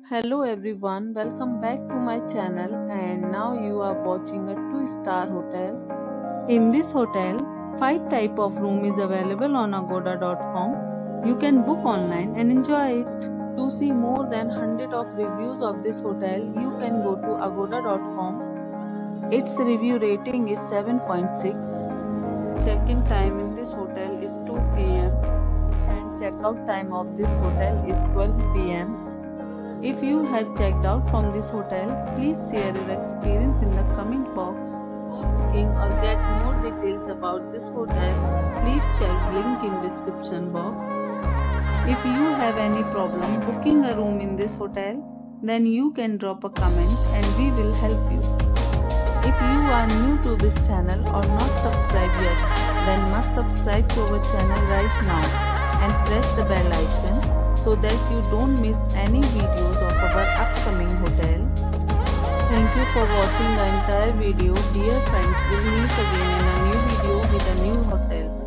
Hello everyone, welcome back to my channel and now you are watching a 2-star hotel. In this hotel, 5 type of room is available on agoda.com. You can book online and enjoy it. To see more than 100 of reviews of this hotel, you can go to agoda.com. Its review rating is 7.6. Check-in time in this hotel is 2 p.m. and check-out time of this hotel is 12 p.m. If you have checked out from this hotel, please share your experience in the comment box. For booking or get more details about this hotel, please check link in description box. If you have any problem booking a room in this hotel, then you can drop a comment and we will help you. If you are new to this channel or not subscribed yet, then must subscribe to our channel right now and press the bell icon so that you don't miss any videos of our upcoming hotel. Thank you for watching the entire video. Dear friends, we'll meet again in a new video with a new hotel.